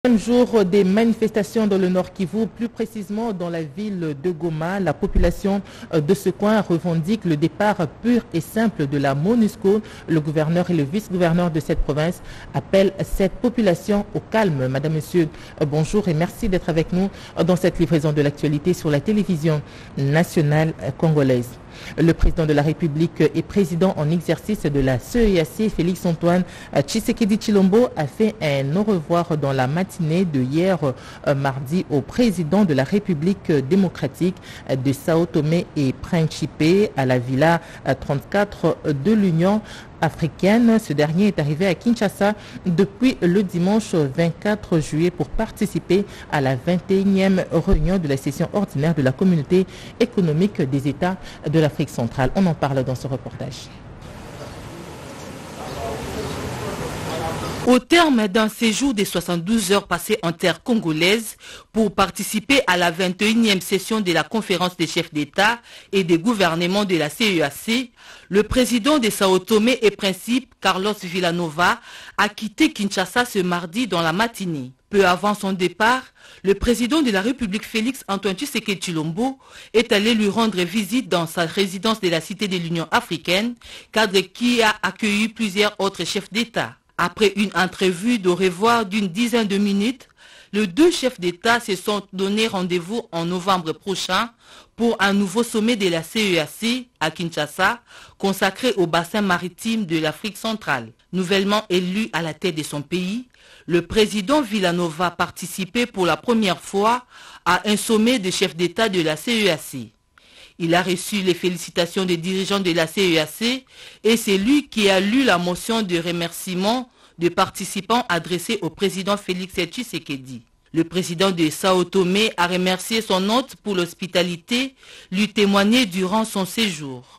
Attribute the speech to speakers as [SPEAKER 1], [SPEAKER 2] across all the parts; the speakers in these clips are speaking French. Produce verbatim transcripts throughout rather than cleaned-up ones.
[SPEAKER 1] Deuxième jour des manifestations dans le Nord Kivu, plus précisément dans la ville de Goma, la population de ce coin revendique le départ pur et simple de la MONUSCO. Le gouverneur et le vice-gouverneur de cette province appellent cette population au calme. Madame, Monsieur, bonjour et merci d'être avec nous dans cette livraison de l'actualité sur la télévision nationale congolaise. Le président de la République et président en exercice de la C E I A C, Félix Antoine Tshisekedi Tshilombo, a fait un au revoir dans la matinée de hier euh, mardi au président de la République démocratique de Sao Tomé et Principe à la Villa trente-quatre de l'Union africaine. Ce dernier est arrivé à Kinshasa depuis le dimanche vingt-quatre juillet pour participer à la vingt et unième réunion de la session ordinaire de la communauté économique des États de l'Afrique centrale. On en parle dans ce reportage.
[SPEAKER 2] Au terme d'un séjour de soixante-douze heures passées en terre congolaise pour participer à la vingt et unième session de la conférence des chefs d'État et des gouvernements de la C E I A C, le président de Sao Tomé et Principe, Carlos Villanova, a quitté Kinshasa ce mardi dans la matinée. Peu avant son départ, le président de la République Félix Antoine Tshisekedi Tshilombo est allé lui rendre visite dans sa résidence de la Cité de l'Union africaine, cadre qui a accueilli plusieurs autres chefs d'État. Après une entrevue de revoir d'une dizaine de minutes, les deux chefs d'État se sont donné rendez-vous en novembre prochain pour un nouveau sommet de la C E I A C à Kinshasa, consacré au bassin maritime de l'Afrique centrale. Nouvellement élu à la tête de son pays, le président Villanova participait pour la première fois à un sommet de chefs d'État de la C E I A C. Il a reçu les félicitations des dirigeants de la C E I A C et c'est lui qui a lu la motion de remerciement des participants adressée au président Félix Tshisekedi. Le président de Sao Tomé a remercié son hôte pour l'hospitalité lui témoignée durant son séjour.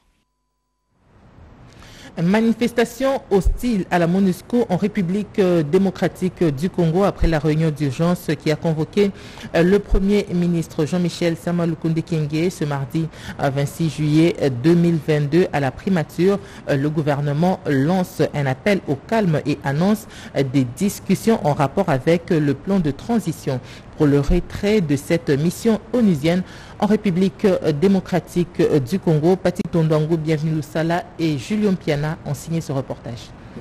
[SPEAKER 1] Manifestation hostile à la MONUSCO en République démocratique du Congo après la réunion d'urgence qui a convoqué le Premier ministre Jean-Michel Sama Lukonde Kyenge ce mardi vingt-six juillet deux mille vingt-deux à la primature. Le gouvernement lance un appel au calme et annonce des discussions en rapport avec le plan de transition pour le retrait de cette mission onusienne en République démocratique du Congo. Patrick Tondango, bienvenue Lusala et Julien Piana ont signé ce reportage.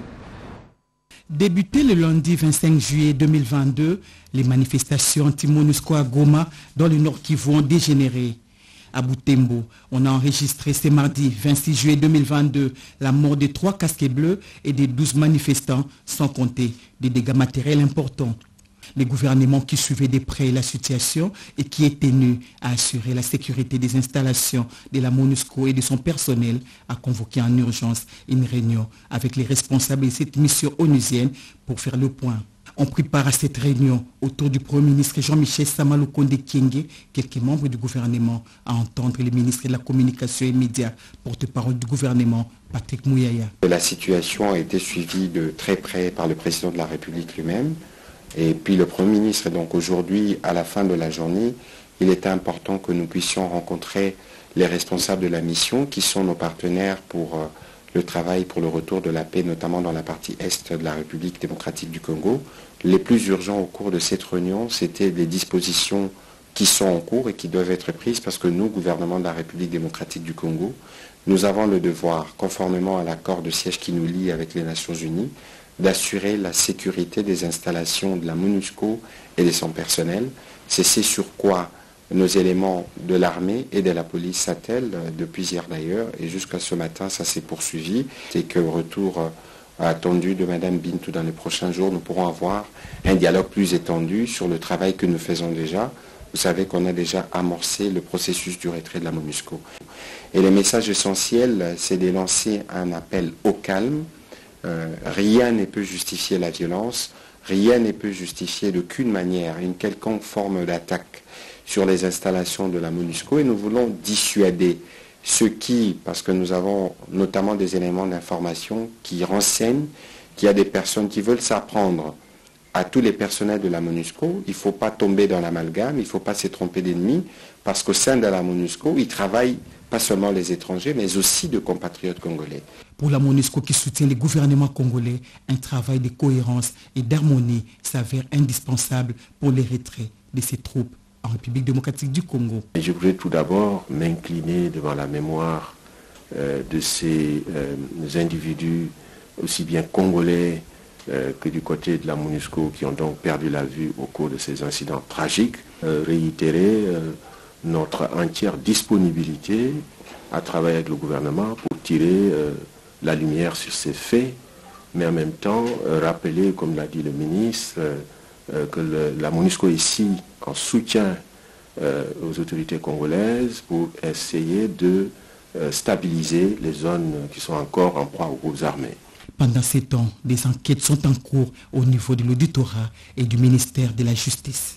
[SPEAKER 3] Débuté le lundi vingt-cinq juillet deux mille vingt-deux, les manifestations anti-MONUSCO à Goma dans le Nord Kivu ont dégénéré. À Butembo, on a enregistré ce mardi vingt-six juillet deux mille vingt-deux la mort de trois casquets bleus et de douze manifestants, sans compter des dégâts matériels importants. Le gouvernement qui suivait de près la situation et qui est tenu à assurer la sécurité des installations de la MONUSCO et de son personnel a convoqué en urgence une réunion avec les responsables de cette mission onusienne pour faire le point. On prépare à cette réunion autour du Premier ministre Jean-Michel Sama Lukonde Kyenge, quelques membres du gouvernement, à entendre le ministre de la Communication et Médias, porte-parole du gouvernement, Patrick Mouyaya.
[SPEAKER 4] La situation a été suivie de très près par le président de la République lui-même. Et puis le Premier ministre, donc aujourd'hui, à la fin de la journée, il était important que nous puissions rencontrer les responsables de la mission, qui sont nos partenaires pour euh, le travail pour le retour de la paix, notamment dans la partie est de la République démocratique du Congo. Les plus urgents au cours de cette réunion, c'était des dispositions qui sont en cours et qui doivent être prises parce que nous, gouvernement de la République démocratique du Congo, nous avons le devoir, conformément à l'accord de siège qui nous lie avec les Nations Unies, d'assurer la sécurité des installations de la MONUSCO et de son personnel. C'est ce sur quoi nos éléments de l'armée et de la police s'attellent depuis hier d'ailleurs, et jusqu'à ce matin, ça s'est poursuivi. C'est que le retour attendu de Mme Bintou dans les prochains jours, nous pourrons avoir un dialogue plus étendu sur le travail que nous faisons déjà. Vous savez qu'on a déjà amorcé le processus du retrait de la MONUSCO. Et le message essentiel, c'est de lancer un appel au calme. Euh, rien ne peut justifier la violence, rien ne peut justifier d'aucune manière une quelconque forme d'attaque sur les installations de la MONUSCO et nous voulons dissuader ceux qui, parce que nous avons notamment des éléments d'information qui renseignent qu'il y a des personnes qui veulent s'apprendre à tous les personnels de la MONUSCO. Il ne faut pas tomber dans l'amalgame, il ne faut pas se tromper d'ennemis, parce qu'au sein de la MONUSCO, ils travaillent pas seulement les étrangers, mais aussi de compatriotes congolais.
[SPEAKER 3] Pour la MONUSCO qui soutient les gouvernements congolais, un travail de cohérence et d'harmonie s'avère indispensable pour les retraits de ces troupes en République démocratique du Congo.
[SPEAKER 5] Je voudrais tout d'abord m'incliner devant la mémoire euh, de ces euh, individus, aussi bien congolais euh, que du côté de la MONUSCO, qui ont donc perdu la vue au cours de ces incidents tragiques. Euh, réitérer euh, notre entière disponibilité à travailler avec le gouvernement pour tirer euh, la lumière sur ces faits, mais en même temps euh, rappeler, comme l'a dit le ministre, euh, euh, que le, la MONUSCO est ici en soutien euh, aux autorités congolaises pour essayer de euh, stabiliser les zones qui sont encore en proie aux groupes armés.
[SPEAKER 3] Pendant ces temps, des enquêtes sont en cours au niveau de l'auditorat et du ministère de la Justice.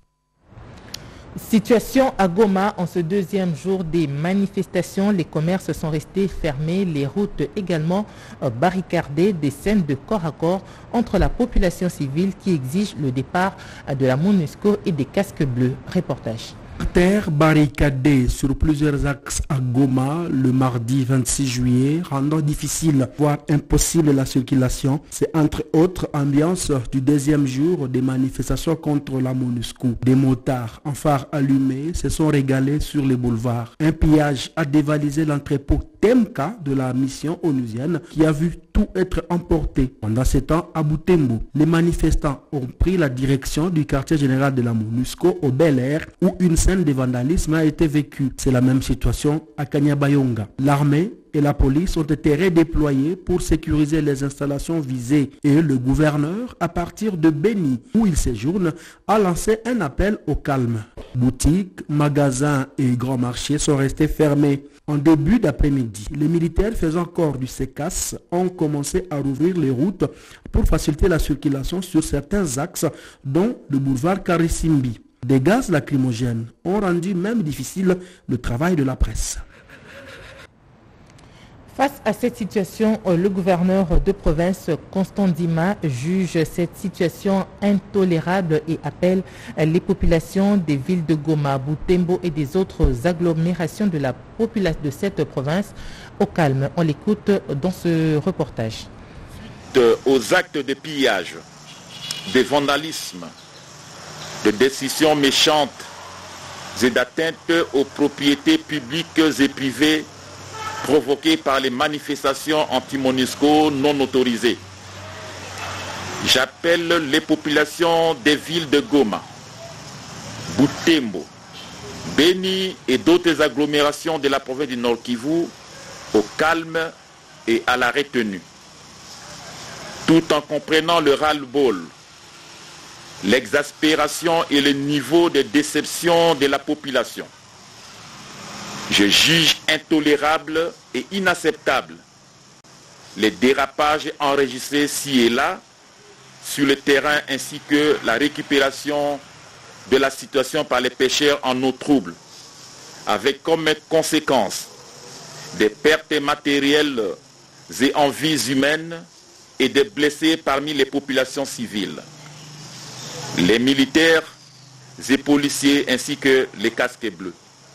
[SPEAKER 1] Situation à Goma, en ce deuxième jour des manifestations, les commerces sont restés fermés, les routes également barricadées, des scènes de corps à corps entre la population civile qui exige le départ de la MONUSCO et des casques bleus. Reportage.
[SPEAKER 6] Terre barricadée sur plusieurs axes à Goma le mardi vingt-six juillet, rendant difficile, voire impossible la circulation. C'est entre autres ambiance du deuxième jour des manifestations contre la MONUSCO. Des motards en phare allumés se sont régalés sur les boulevards. Un pillage a dévalisé l'entrepôt Temka de la mission onusienne qui a vu tout être emporté. Pendant ce temps, à Butembo, les manifestants ont pris la direction du quartier général de la MONUSCO au Bel Air où une scène de vandalisme a été vécue. C'est la même situation à Kanyabayonga. L'armée et la police ont été redéployés pour sécuriser les installations visées et le gouverneur, à partir de Beni, où il séjourne, a lancé un appel au calme. Boutiques, magasins et grands marchés sont restés fermés. En début d'après-midi, les militaires faisant corps du S E C A S ont commencé à rouvrir les routes pour faciliter la circulation sur certains axes, dont le boulevard Karissimbi. Des gaz lacrymogènes ont rendu même difficile le travail de la presse.
[SPEAKER 1] Face à cette situation, le gouverneur de province, Constant Dima, juge cette situation intolérable et appelle les populations des villes de Goma, Butembo et des autres agglomérations de la population de cette province au calme. On l'écoute dans ce reportage.
[SPEAKER 7] De, aux actes de pillage, de vandalisme, de décisions méchantes et d'atteinte aux propriétés publiques et privées provoquées par les manifestations anti-MONUSCO non autorisées. J'appelle les populations des villes de Goma, Butembo, Beni et d'autres agglomérations de la province du Nord Kivu au calme et à la retenue, tout en comprenant le ras-le-bol, l'exaspération et le niveau de déception de la population. Je juge intolérable et inacceptable les dérapages enregistrés ci et là sur le terrain ainsi que la récupération de la situation par les pêcheurs en eau trouble, avec comme conséquence des pertes matérielles et en vies humaines et des blessés parmi les populations civiles. Les militaires et policiers ainsi que les casques bleus.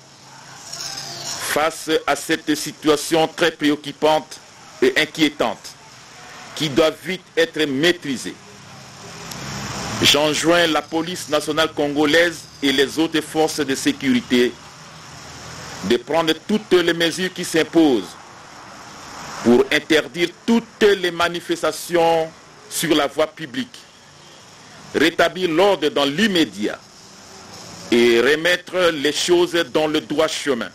[SPEAKER 7] Face à cette situation très préoccupante et inquiétante qui doit vite être maîtrisée, j'enjoins la police nationale congolaise et les autres forces de sécurité de prendre toutes les mesures qui s'imposent pour interdire toutes les manifestations sur la voie publique, rétablir l'ordre dans l'immédiat et remettre les choses dans le droit chemin,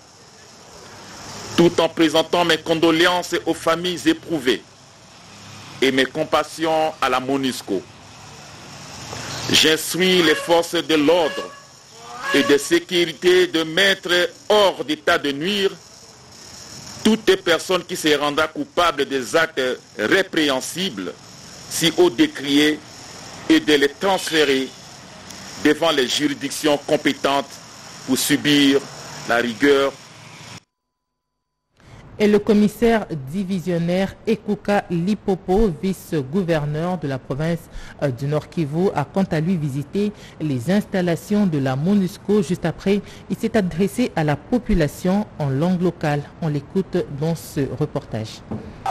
[SPEAKER 7] tout en présentant mes condoléances aux familles éprouvées et mes compassions à la MONUSCO. J'instruis les forces de l'ordre et de sécurité de mettre hors d'état de nuire toute personne qui se rendra coupable des actes répréhensibles, si haut décriés, et de les transférer devant les juridictions compétentes pour subir la rigueur.
[SPEAKER 1] Et le commissaire divisionnaire Ekuka Lipopo, vice-gouverneur de la province du Nord Kivu, a quant à lui visité les installations de la MONUSCO. Juste après, il s'est adressé à la population en langue locale. On l'écoute dans ce reportage.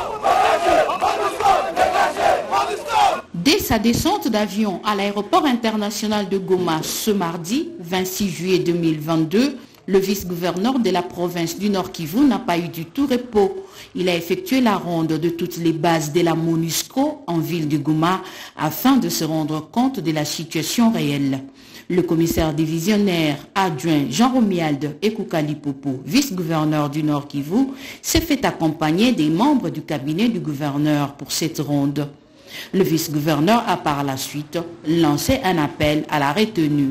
[SPEAKER 8] Dès sa descente d'avion à l'aéroport international de Goma ce mardi vingt-six juillet deux mille vingt-deux, le vice-gouverneur de la province du Nord Kivu n'a pas eu du tout repos. Il a effectué la ronde de toutes les bases de la MONUSCO en ville de Goma afin de se rendre compte de la situation réelle. Le commissaire divisionnaire adjoint Jean-Romuald Ekuka Lipopo, vice-gouverneur du Nord Kivu, s'est fait accompagner des membres du cabinet du gouverneur pour cette ronde. Le vice-gouverneur a par la suite lancé un appel à la retenue.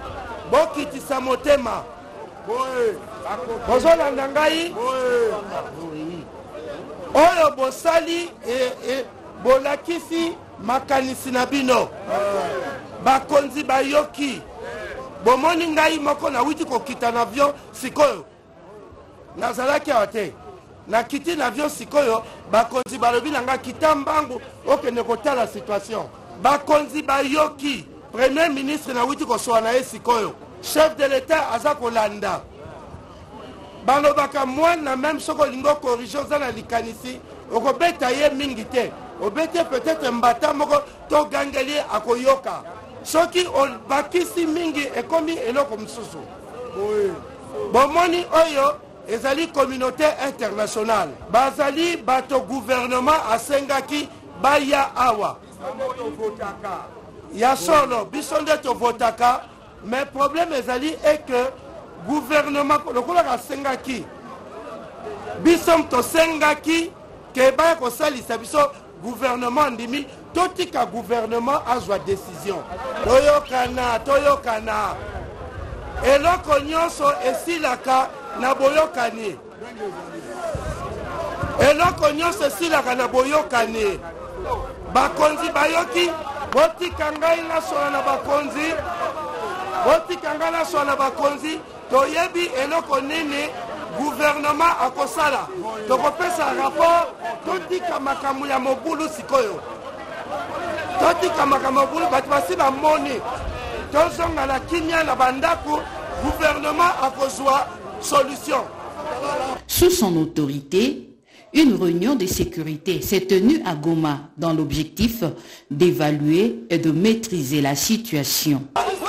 [SPEAKER 9] Oyo bosali e bolakisi makanisi na bino bakonzi bayoki bomoni ngai moko na witi kokita na avion sikoyo nazalaki ate na kiti na avion sikoyo bakonzi balobi na nga kita mbangu okende kotala situation bakonzi bayoki premier ministre na witi kosoa na ye sikoyo chef de l'état aza kolanda balobaka mwana même soko lingo corriger za na likanisi okobeta ye mingi te obete peut-être mbata moko to gangeli akoyoka soki bakisi mingi ekomi eloko msusu bomoni oyo ezali communauté internationale bazali bato gouvernement asengaki baya awa ya solo biso nde tovotaka mais problème ezali est que gouvernement lokola kasengaki biso tosengaki ke baya kosalisa biso gouvernement ndimi totika gouvernement azwa décision toyokana toyokana eloko nyonso esilaka na boyokani eloko nyonso esilaka na boyokani bakonzi bayoki botika ngai nasola na bakonzi botika ngai nasola na bakonzi toyebi eloko nini gouvernement akosala tokopesa rapport totika makambo ya mobulu sikoyo totika makambo ya mobulu bato basi bamoni tozonga na kimia na bandako gouvernement akozwa solution.
[SPEAKER 8] Sous son autorité, une réunion de sécurité s'est tenue à Goma dans l'objectif d'évaluer et de maîtriser la situation.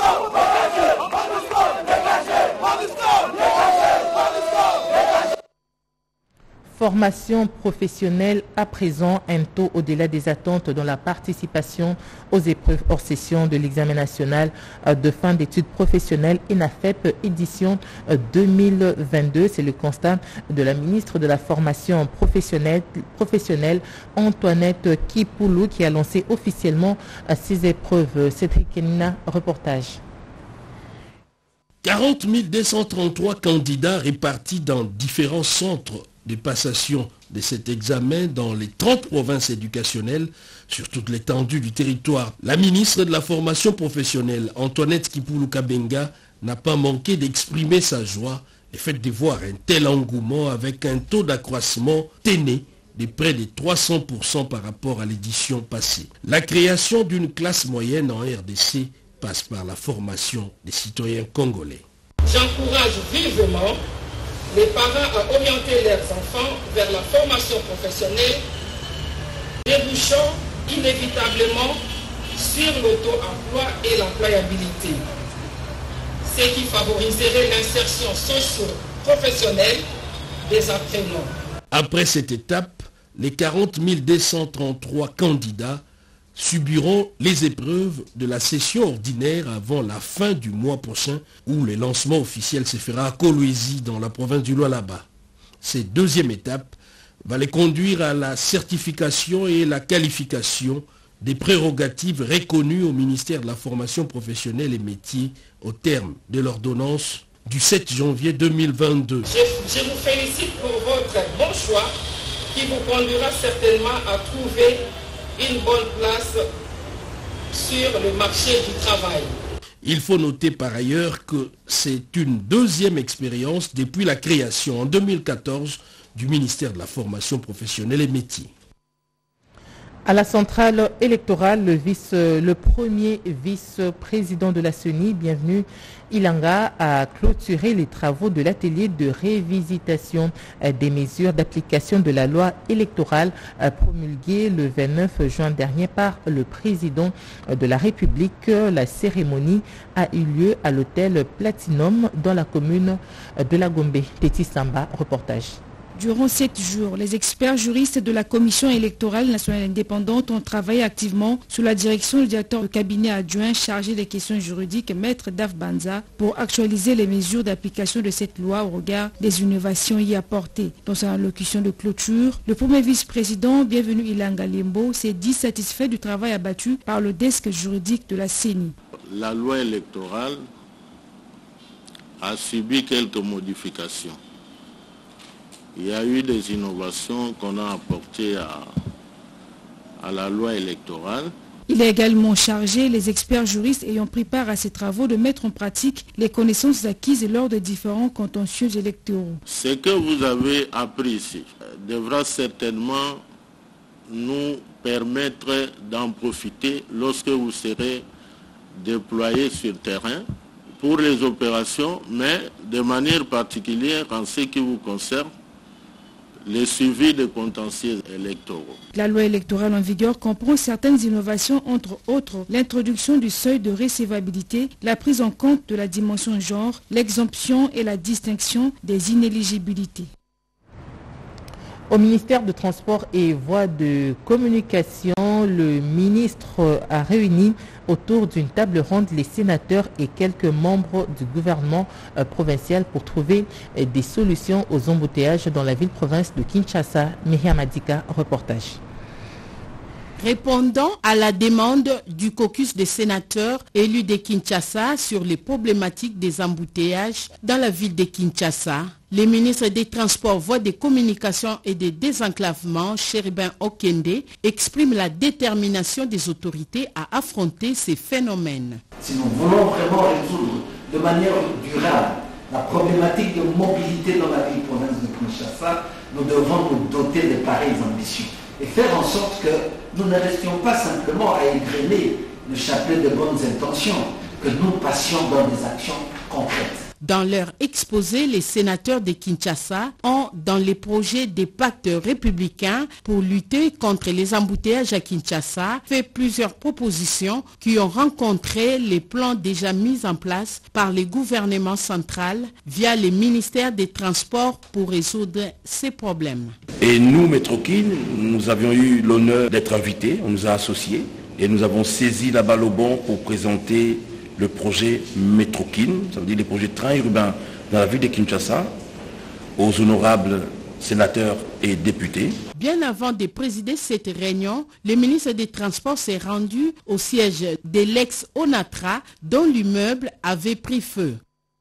[SPEAKER 1] Formation professionnelle à présent, un taux au-delà des attentes dans la participation aux épreuves hors session de l'examen national de fin d'études professionnelles ENAFEP édition deux mille vingt-deux. C'est le constat de la ministre de la formation professionnelle, professionnelle Antoinette Kipoulou qui a lancé officiellement ces épreuves. Cédric Kenina, reportage.
[SPEAKER 10] quarante mille deux cent trente-trois candidats répartis dans différents centres de passation de cet examen dans les trente provinces éducationnelles sur toute l'étendue du territoire. La ministre de la formation professionnelle, Antoinette Kipoulou Kabenga, n'a pas manqué d'exprimer sa joie, le fait de voir un tel engouement avec un taux d'accroissement téné de près de trois cents pour cent par rapport à l'édition passée. La création d'une classe moyenne en R D C passe par la formation des citoyens congolais.
[SPEAKER 11] J'encourage vivement les parents à orienter leurs enfants vers la formation professionnelle, débouchant inévitablement sur l'auto-emploi et l'employabilité, ce qui favoriserait l'insertion socio-professionnelle des apprenants.
[SPEAKER 10] Après cette étape, les quarante mille deux cent trente-trois candidats subiront les épreuves de la session ordinaire avant la fin du mois prochain où le lancement officiel se fera à Kolwezi dans la province du Lualaba. Cette deuxième étape va les conduire à la certification et la qualification des prérogatives reconnues au ministère de la formation professionnelle et métiers au terme de l'ordonnance du sept janvier deux mille vingt-deux.
[SPEAKER 11] Je, je vous félicite pour votre bon choix qui vous conduira certainement à trouver une bonne place sur le marché du travail.
[SPEAKER 10] Il faut noter par ailleurs que c'est une deuxième expérience depuis la création en deux mille quatorze du ministère de la Formation professionnelle et métiers.
[SPEAKER 1] À la centrale électorale, le, vice, le premier vice-président de la C E N I, Bienvenu Ilanga, a clôturé les travaux de l'atelier de révisitation des mesures d'application de la loi électorale promulguée le vingt-neuf juin dernier par le président de la République. La cérémonie a eu lieu à l'hôtel Platinum dans la commune de la Gombe. Téti Samba, reportage.
[SPEAKER 12] Durant sept jours, les experts juristes de la Commission électorale nationale indépendante ont travaillé activement sous la direction du directeur de cabinet adjoint chargé des questions juridiques, Maître Daf Banza, pour actualiser les mesures d'application de cette loi au regard des innovations y apportées. Dans sa allocution de clôture, le premier vice-président, Bienvenu Ilanga Lembo, s'est dit satisfait du travail abattu par le desk juridique de la C E N I.
[SPEAKER 13] La loi électorale a subi quelques modifications. Il y a eu des innovations qu'on a apportées à, à la loi électorale.
[SPEAKER 12] Il a également chargé les experts juristes ayant pris part à ces travaux de mettre en pratique les connaissances acquises lors des différents contentieux électoraux.
[SPEAKER 13] Ce que vous avez appris ici devra certainement nous permettre d'en profiter lorsque vous serez déployés sur terrain pour les opérations, mais de manière particulière en ce qui vous concerne, le suivi des contentieux électoraux.
[SPEAKER 12] La loi électorale en vigueur comprend certaines innovations, entre autres l'introduction du seuil de recevabilité, la prise en compte de la dimension genre, l'exemption et la distinction des inéligibilités.
[SPEAKER 1] Au ministère de Transport et Voies de Communication, le ministre a réuni autour d'une table ronde les sénateurs et quelques membres du gouvernement euh, provincial pour trouver euh, des solutions aux embouteillages dans la ville-province de Kinshasa. Myriam Adika, reportage.
[SPEAKER 2] Répondant à la demande du caucus des sénateurs élus de Kinshasa sur les problématiques des embouteillages dans la ville de Kinshasa, le ministre des Transports, Voies des Communications et des Désenclavements, Chérubin Okende, exprime la détermination des autorités à affronter ces phénomènes.
[SPEAKER 14] Si nous voulons vraiment résoudre de manière durable la problématique de mobilité dans la ville-province de Kinshasa, nous devons nous doter de pareilles ambitions et faire en sorte que nous ne restions pas simplement à égrener le chapelet de bonnes intentions, que nous passions dans des actions concrètes.
[SPEAKER 2] Dans leur exposé, les sénateurs de Kinshasa ont, dans les projets des pactes républicains pour lutter contre les embouteillages à Kinshasa, fait plusieurs propositions qui ont rencontré les plans déjà mis en place par le gouvernement central via les ministères des Transports pour résoudre ces problèmes.
[SPEAKER 15] Et nous, Métrokin, nous avions eu l'honneur d'être invités, on nous a associés et nous avons saisi la balle au bon pour présenter le projet Métrokin, ça veut dire les projets de trains urbains dans la ville de Kinshasa, aux honorables sénateurs et députés.
[SPEAKER 2] Bien avant de présider cette réunion, le ministre des Transports s'est rendu au siège de l'ex-Onatra dont l'immeuble avait pris feu.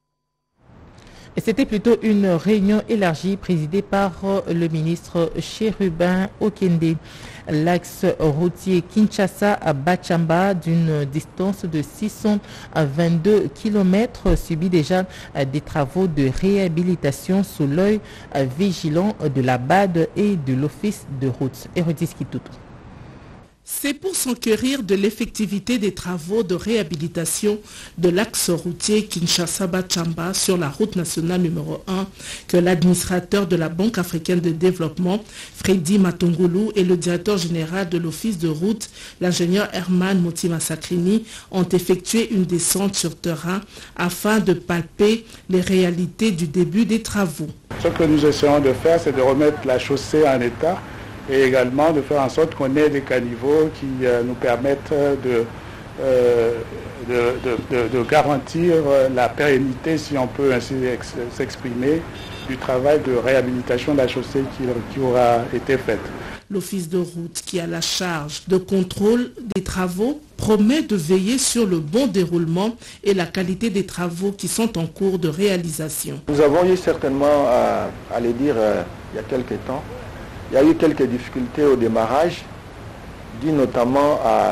[SPEAKER 1] C'était plutôt une réunion élargie présidée par le ministre Chérubin Okende. L'axe routier Kinshasa-Bachamba d'une distance de six cent vingt-deux kilomètres subit déjà des travaux de réhabilitation sous l'œil vigilant de la B A D et de l'Office de route. Hérodis Kitutu.
[SPEAKER 16] C'est pour s'enquérir de l'effectivité des travaux de réhabilitation de l'axe routier Kinshasa-Bachamba sur la route nationale numéro un que l'administrateur de la Banque africaine de développement, Freddy Matongulu, et le directeur général de l'office de route, l'ingénieur Herman Motima-Sakrini, ont effectué une descente sur terrain afin de palper les réalités du début des travaux.
[SPEAKER 17] Ce que nous essayons de faire, c'est de remettre la chaussée en état et également de faire en sorte qu'on ait des caniveaux qui euh, nous permettent de, euh, de, de, de, de garantir la pérennité, si on peut ainsi s'exprimer, du travail de réhabilitation de la chaussée qui, qui aura été faite.
[SPEAKER 16] L'office de route qui a la charge de contrôle des travaux promet de veiller sur le bon déroulement et la qualité des travaux qui sont en cours de réalisation.
[SPEAKER 18] Nous avons eu certainement, à, à le dire euh, il y a quelques temps, il y a eu quelques difficultés au démarrage, dues notamment à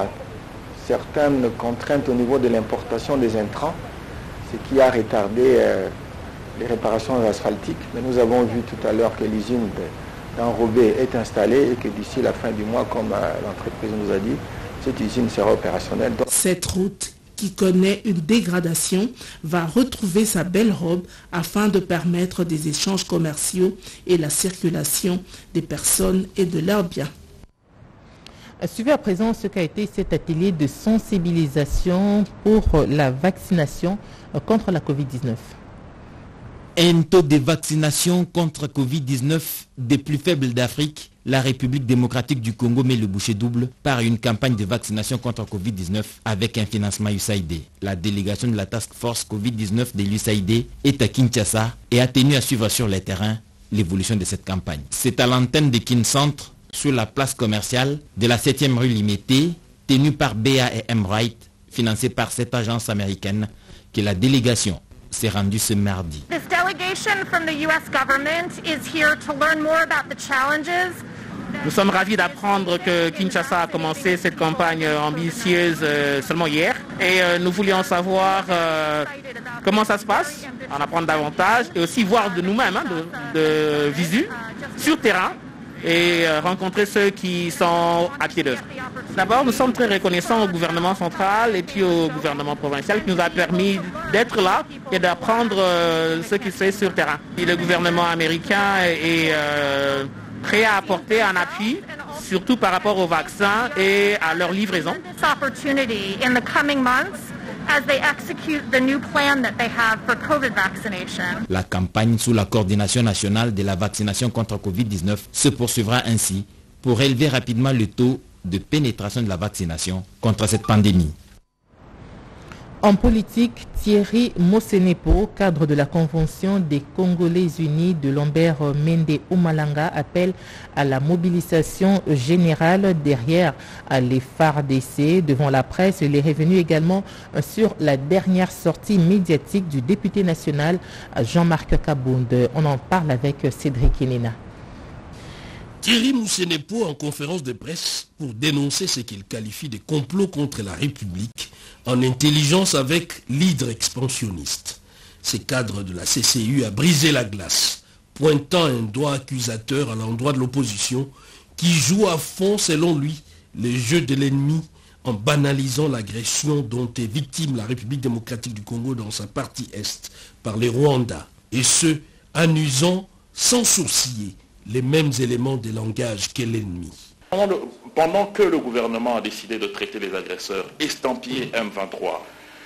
[SPEAKER 18] certaines contraintes au niveau de l'importation des intrants, ce qui a retardé euh, les réparations asphaltiques. Mais nous avons vu tout à l'heure que l'usine d'Enrobé est installée et que d'ici la fin du mois, comme l'entreprise nous a dit, cette usine sera opérationnelle. Donc...
[SPEAKER 16] Cette route qui connaît une dégradation va retrouver sa belle robe afin de permettre des échanges commerciaux et la circulation des personnes et de leurs biens.
[SPEAKER 1] Suivez à présent ce qu'a été cet atelier de sensibilisation pour la vaccination contre la covid dix-neuf.
[SPEAKER 19] Un taux de vaccination contre covid dix-neuf des plus faibles d'Afrique, la République démocratique du Congo met le bouchée double par une campagne de vaccination contre covid dix-neuf avec un financement U S A I D. La délégation de la Task Force covid dix-neuf de l'U S A I D est à Kinshasa et a tenu à suivre sur le terrain l'évolution de cette campagne. C'est à l'antenne de Kincentre, sur la place commerciale de la septième rue Limité, tenue par B A et M Wright, financée par cette agence américaine, que la délégation s'est rendue ce mardi.
[SPEAKER 20] This delegation from the U S government is here to learn more about the challenges.
[SPEAKER 21] Nous sommes ravis d'apprendre que Kinshasa a commencé cette campagne ambitieuse euh, seulement hier. Et euh, nous voulions savoir euh, comment ça se passe, en apprendre davantage et aussi voir de nous-mêmes, hein, de, de visu, sur terrain, et euh, rencontrer ceux qui sont à pied d'œuvre. D'abord, nous sommes très reconnaissants au gouvernement central et puis au gouvernement provincial qui nous a permis d'être là et d'apprendre euh, ce qui se fait sur terrain. Et le gouvernement américain est euh, prêt à apporter un appui, surtout par rapport aux vaccins et à leur livraison.
[SPEAKER 20] As they execute the new plan that they have for COVID vaccination.
[SPEAKER 19] La campagne sous la coordination nationale de la vaccination contre covid dix-neuf se poursuivra ainsi pour élever rapidement le taux de pénétration de la vaccination contre cette pandémie.
[SPEAKER 1] En politique, Thierry Mosenepo, cadre de la Convention des Congolais Unis de Lambert Mende Omalanga, appelle à la mobilisation générale derrière les F A R D C devant la presse. Il est revenu également sur la dernière sortie médiatique du député national Jean-Marc Kabound. On en parle avec Cédric Enena.
[SPEAKER 10] Thierry Mosenepo en conférence de presse pour dénoncer ce qu'il qualifie de complot contre la République en intelligence avec l'hydre expansionniste. Ce cadre de la C C U a brisé la glace, pointant un doigt accusateur à l'endroit de l'opposition qui joue à fond, selon lui, les jeux de l'ennemi en banalisant l'agression dont est victime la République démocratique du Congo dans sa partie est par les Rwandais, et ce, en usant sans sourciller les mêmes éléments de langage qu'est l'ennemi.
[SPEAKER 7] Pendant que le gouvernement a décidé de traiter les agresseurs estampillés M vingt-trois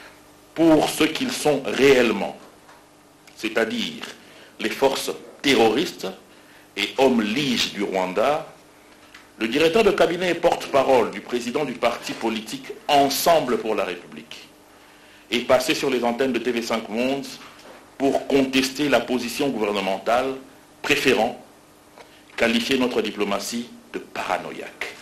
[SPEAKER 7] pour ce qu'ils sont réellement, c'est-à-dire les forces terroristes et hommes liges du Rwanda, le directeur de cabinet et porte-parole du président du parti politique Ensemble pour la République est passé sur les antennes de T V cinq Monde pour contester la position gouvernementale, préférant qualifier notre diplomatie de paranoïaque.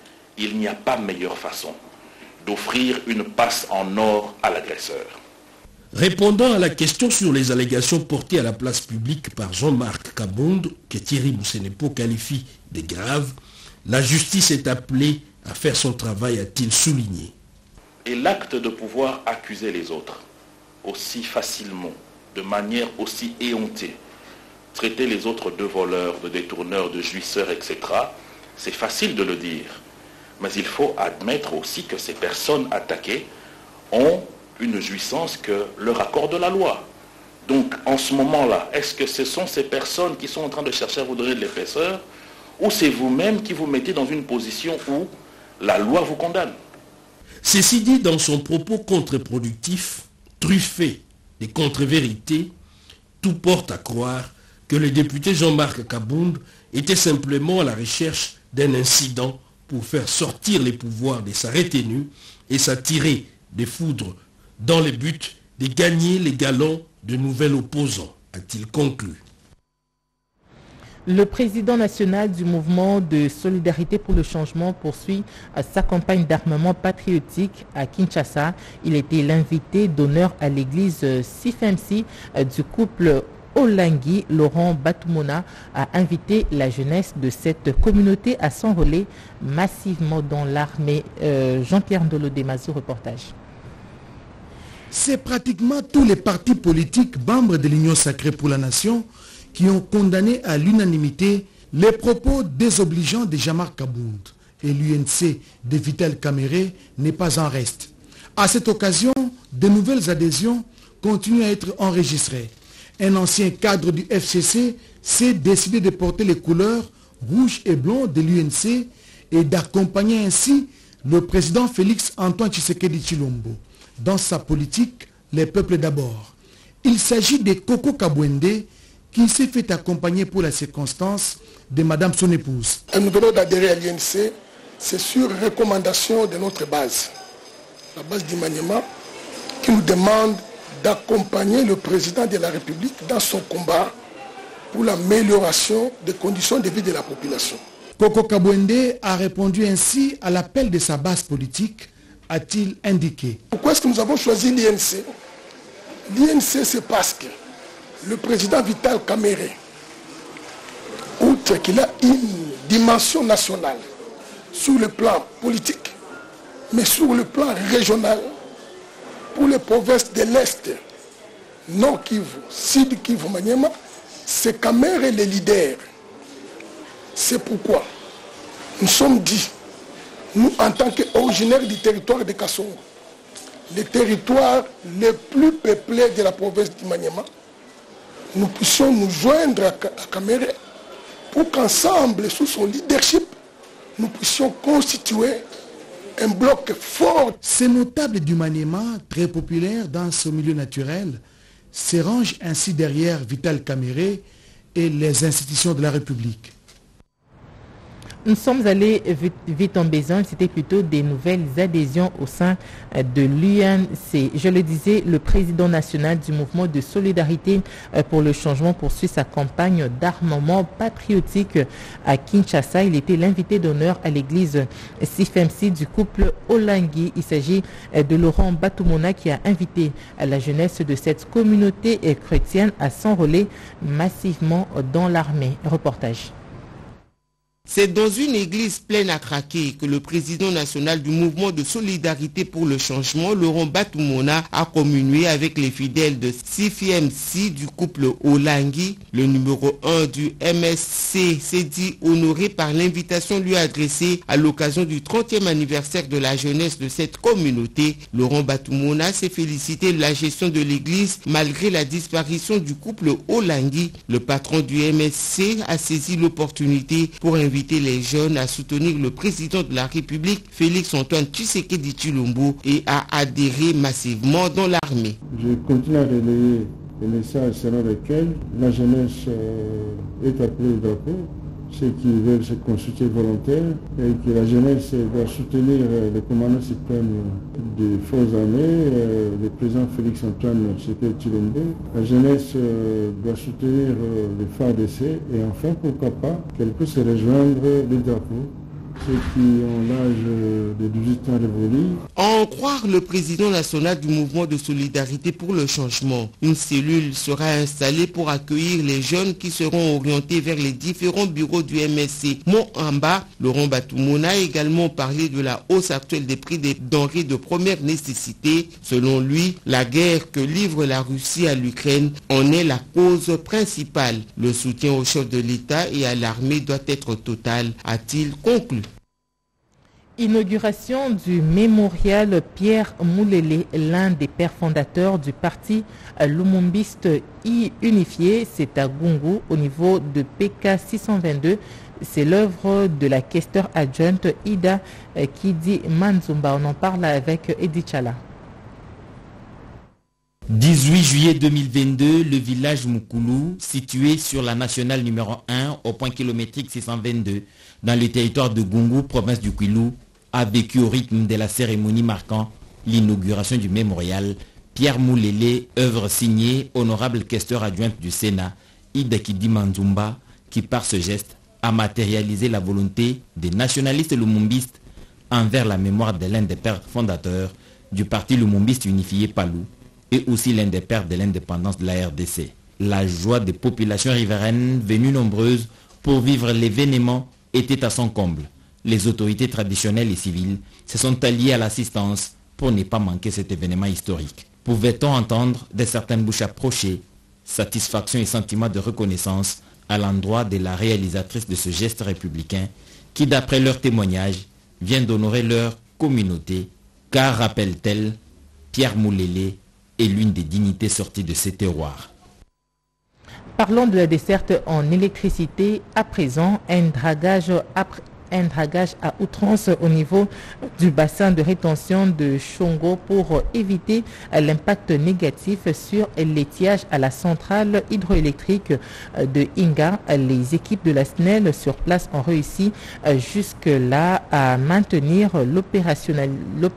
[SPEAKER 7] Il n'y a pas meilleure façon d'offrir une passe en or à l'agresseur.
[SPEAKER 10] Répondant à la question sur les allégations portées à la place publique par Jean-Marc Kabound, que Thierry Mosenepo qualifie de graves, la justice est appelée à faire son travail, a-t-il souligné.
[SPEAKER 7] Et l'acte de pouvoir accuser les autres aussi facilement, de manière aussi éhontée, traiter les autres de voleurs, de détourneurs, de jouisseurs, et cetera, c'est facile de le dire. Mais il faut admettre aussi que ces personnes attaquées ont une jouissance que leur accorde la loi. Donc, en ce moment-là, est-ce que ce sont ces personnes qui sont en train de chercher à vous donner de l'épaisseur, ou c'est vous-même qui vous mettez dans une position où la loi vous condamne?
[SPEAKER 10] Ceci dit, dans son propos contre-productif, truffé des contre-vérités, tout porte à croire que le député Jean-Marc Kabound était simplement à la recherche d'un incident pour faire sortir les pouvoirs de sa retenue et s'attirer des foudres dans le but de gagner les galons de nouveaux opposants, a-t-il conclu.
[SPEAKER 1] Le président national du mouvement de solidarité pour le changement poursuit sa campagne d'armement patriotique à Kinshasa. Il était l'invité d'honneur à l'église C F M C du couple Olangi. Laurent Batumona a invité la jeunesse de cette communauté à s'enrôler massivement dans l'armée. Euh, Jean-Pierre Ndolo Demazou, reportage.
[SPEAKER 4] C'est pratiquement tous les partis politiques membres de l'Union sacrée pour la nation qui ont condamné à l'unanimité les propos désobligeants de Jean-Marc Kabound. Et l'U N C de Vital Kamerhe n'est pas en reste. À cette occasion, de nouvelles adhésions continuent à être enregistrées. Un ancien cadre du F C C s'est décidé de porter les couleurs rouge et blanc de l'U N C et d'accompagner ainsi le président Félix Antoine Tshisekedi Tshilombo dans sa politique Les peuples d'abord. Il s'agit de Coco Kabwende qui s'est fait accompagner pour la circonstance de Madame son épouse.
[SPEAKER 22] Nous venons d'adhérer à l'U N C, c'est sur recommandation de notre base, la base du Maniema, qui nous demande d'accompagner le président de la République dans son combat pour l'amélioration des conditions de vie de la population.
[SPEAKER 4] Coco Kabwende a répondu ainsi à l'appel de sa base politique, a-t-il indiqué.
[SPEAKER 22] Pourquoi est-ce que nous avons choisi l'I N C? L'I N C, c'est parce que le président Vital Kamerhe, outre qu'il a une dimension nationale sur le plan politique, mais sur le plan régional, pour les provinces de l'Est, Nord Kivu, Sud Kivu, Maniema, c'est Kamerhe le leader. C'est pourquoi nous sommes dit, nous en tant qu'originaires du territoire de Kassongo, le territoire le plus peuplé de la province du Maniema, nous puissions nous joindre à Kamerhe pour qu'ensemble, sous son leadership, nous puissions constituer un bloc fort.
[SPEAKER 4] Ces notables du Maniema, très populaires dans ce milieu naturel, se rangent ainsi derrière Vital Kamerhe et les institutions de la République.
[SPEAKER 1] Nous sommes allés vite, vite en besogne, c'était plutôt des nouvelles adhésions au sein de l'U N C. Je le disais, le président national du mouvement de solidarité pour le changement poursuit sa campagne d'armement patriotique à Kinshasa. Il était l'invité d'honneur à l'église C F M C du couple Olangi. Il s'agit de Laurent Batumona qui a invité la jeunesse de cette communauté chrétienne à s'enrôler massivement dans l'armée. Reportage.
[SPEAKER 23] C'est dans une église pleine à craquer que le président national du mouvement de solidarité pour le changement, Laurent Batumona, a communié avec les fidèles de C F M C du couple Olangi. Le numéro un du M S C s'est dit honoré par l'invitation lui adressée à l'occasion du trentième anniversaire de la jeunesse de cette communauté. Laurent Batumona s'est félicité de la gestion de l'église malgré la disparition du couple Olangi. Le patron du M S C a saisi l'opportunité pour inviter les jeunes à soutenir le président de la République, Félix Antoine Tshisekedi Tshilombo, et à adhérer massivement dans l'armée.
[SPEAKER 24] Je continue à relayer le message selon lequel la jeunesse est appelée au drapeau, ceux qui veulent se consulter volontaires, et que la jeunesse doit soutenir le commandant suprême des forces armées, le président Félix Antoine Tshisekedi Tshilombo. La jeunesse doit soutenir le F A R D C et enfin, pourquoi pas, qu'elle puisse rejoindre le drapeau, ceux qui ont l'âge de dix-huit ans révolus.
[SPEAKER 23] En croire le président national du mouvement de solidarité pour le changement, une cellule sera installée pour accueillir les jeunes qui seront orientés vers les différents bureaux du M S C. Mont-en-bas, Laurent Batumona a également parlé de la hausse actuelle des prix des denrées de première nécessité. Selon lui, la guerre que livre la Russie à l'Ukraine en est la cause principale. Le soutien au chef de l'État et à l'armée doit être total, a-t-il conclu.
[SPEAKER 1] Inauguration du mémorial Pierre Moulele, l'un des pères fondateurs du parti lumumbiste unifié. C'est à Gungu, au niveau de P K six cent vingt-deux. C'est l'œuvre de la questeur adjointe Ida Kidi Manzumba. On en parle avec Edith Chala.
[SPEAKER 19] dix-huit juillet deux mille vingt-deux, le village Mukulu, situé sur la nationale numéro un, au point kilométrique six cent vingt-deux, dans le territoire de Gungu, province du Kwilu, a vécu au rythme de la cérémonie marquant l'inauguration du mémorial Pierre Moulele, œuvre signée honorable questeur adjointe du Sénat, Ida Kidi Manzumba, qui par ce geste a matérialisé la volonté des nationalistes lumumbistes envers la mémoire de l'un des pères fondateurs du parti lumumbiste unifié Palou et aussi l'un des pères de l'indépendance de la R D C. La joie des populations riveraines venues nombreuses pour vivre l'événement était à son comble. Les autorités traditionnelles et civiles se sont alliées à l'assistance pour ne pas manquer cet événement historique. Pouvait-on entendre de certaines bouches approcher satisfaction et sentiment de reconnaissance à l'endroit de la réalisatrice de ce geste républicain qui, d'après leur témoignage, vient d'honorer leur communauté, car, rappelle-t-elle, Pierre Moulélé est l'une des dignités sorties de ces terroirs.
[SPEAKER 1] Parlons de la desserte en électricité. À présent, un dragage, un dragage à outrance au niveau du bassin de rétention de Chongo pour éviter l'impact négatif sur l'étiage à la centrale hydroélectrique de Inga. Les équipes de la S N E L sur place ont réussi jusque-là à maintenir l'opérationnel.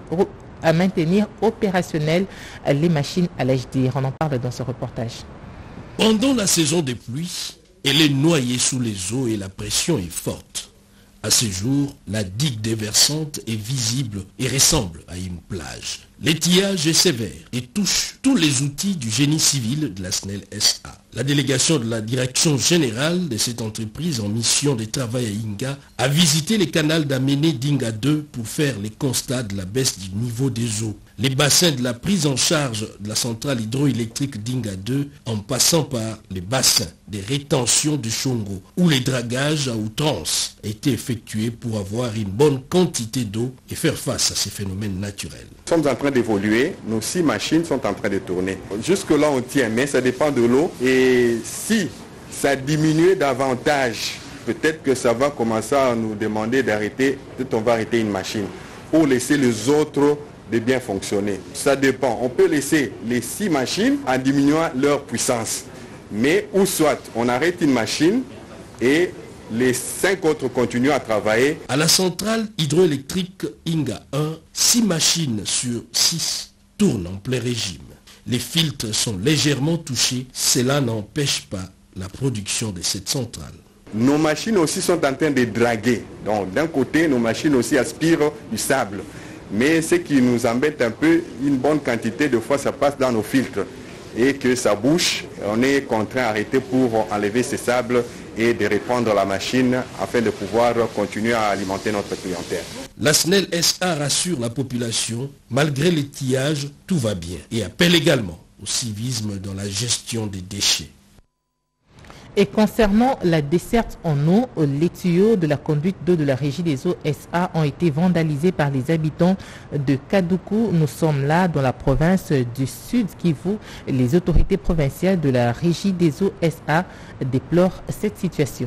[SPEAKER 1] à maintenir opérationnelles les machines à l'H D R. On en parle dans ce reportage.
[SPEAKER 10] Pendant la saison des pluies, elle est noyée sous les eaux et la pression est forte. À ce jour, la digue déversante est visible et ressemble à une plage. L'étiage est sévère et touche tous les outils du génie civil de la S N E L S A. La délégation de la direction générale de cette entreprise en mission de travail à Inga a visité les canaux d'Amené d'Inga deux pour faire les constats de la baisse du niveau des eaux. Les bassins de la prise en charge de la centrale hydroélectrique d'Inga deux en passant par les bassins des rétentions de Chongo où les dragages à outrance étaient effectués pour avoir une bonne quantité d'eau et faire face à ces phénomènes naturels.
[SPEAKER 3] Nous sommes en train d'évoluer, nos six machines sont en train de tourner. Jusque-là on tient, mais ça dépend de l'eau. Et si ça diminue davantage, peut-être que ça va commencer à nous demander d'arrêter, peut-être on va arrêter une machine pour laisser les autres de bien fonctionner. Ça dépend. On peut laisser les six machines en diminuant leur puissance. Mais ou soit on arrête une machine et les cinq autres continuent à travailler.
[SPEAKER 10] À la centrale hydroélectrique Inga un, six machines sur six tournent en plein régime. Les filtres sont légèrement touchés. Cela n'empêche pas la production de cette centrale.
[SPEAKER 3] Nos machines aussi sont en train de draguer. Donc d'un côté, nos machines aussi aspirent du sable. Mais ce qui nous embête un peu, une bonne quantité de fois ça passe dans nos filtres et que ça bouche. On est contraint d'arrêter pour enlever ces sables et de reprendre la machine afin de pouvoir continuer à alimenter notre clientèle.
[SPEAKER 10] La S N E L S A rassure la population, malgré l'étiage, tout va bien et appelle également au civisme dans la gestion des déchets.
[SPEAKER 1] Et concernant la desserte en eau, les tuyaux de la conduite d'eau de la Régie des eaux S A ont été vandalisés par les habitants de Kadoukou. Nous sommes là dans la province du Sud Kivu. Les autorités provinciales de la Régie des eaux S A déplorent cette situation.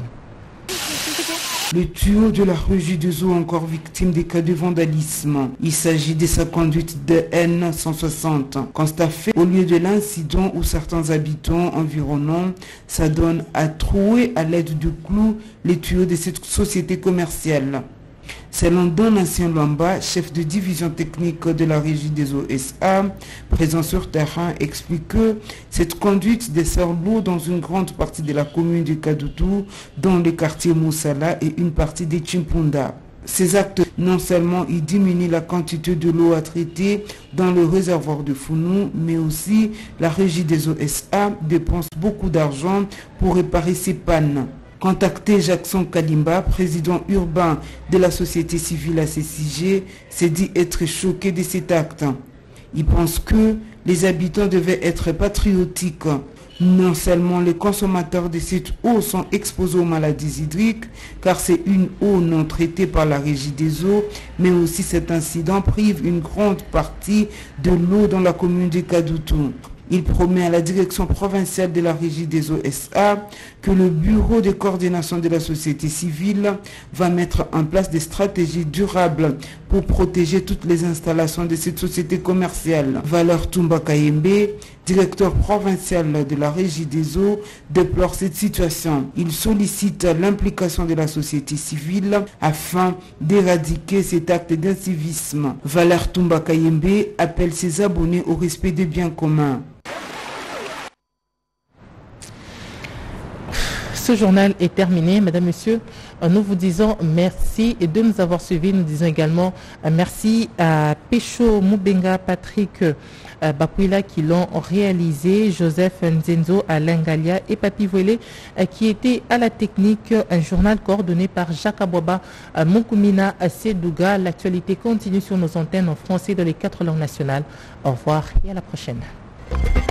[SPEAKER 5] Le tuyau de la Régie des eaux encore victime des cas de vandalisme. Il s'agit de sa conduite de N cent soixante. Constat fait, au lieu de l'incident où certains habitants environnants s'adonnent à trouer à l'aide de clous les tuyaux de cette société commerciale. Selon Don Ancien Lwamba, chef de division technique de la Régie des eaux S A, présent sur terrain, explique que cette conduite dessert l'eau dans une grande partie de la commune de Kadoutou, dans les quartiers Moussala et une partie des Chimpunda. Ces actes, non seulement ils diminuent la quantité de l'eau à traiter dans le réservoir de Founou, mais aussi la Régie des eaux S A dépense beaucoup d'argent pour réparer ces pannes. Contacté Jackson Kalimba, président urbain de la société civile A C C G, s'est dit être choqué de cet acte. Il pense que les habitants devaient être patriotiques. Non seulement les consommateurs de cette eau sont exposés aux maladies hydriques, car c'est une eau non traitée par la Régie des eaux, mais aussi cet incident prive une grande partie de l'eau dans la commune de Kadoutou. Il promet à la direction provinciale de la Régie des eaux S A que le bureau de coordination de la société civile va mettre en place des stratégies durables pour protéger toutes les installations de cette société commerciale. Valeur Toumba Kayembe, directeur provincial de la Régie des eaux, déplore cette situation. Il sollicite l'implication de la société civile afin d'éradiquer cet acte d'incivisme. Valeur Toumba Kayembe appelle ses abonnés au respect des biens communs.
[SPEAKER 1] Ce journal est terminé. Mesdames, Messieurs, nous vous disons merci de nous avoir suivis. Nous disons également merci à Pécho Moubenga, Patrick Bapuila qui l'ont réalisé, Joseph Nzenzo, Alain Galia et Papi Voilé qui étaient à la technique. Un journal coordonné par Jacques Abouaba, Moukoumina Sedouga. L'actualité continue sur nos antennes en français dans les quatre langues nationales. Au revoir et à la prochaine. Kinshasa.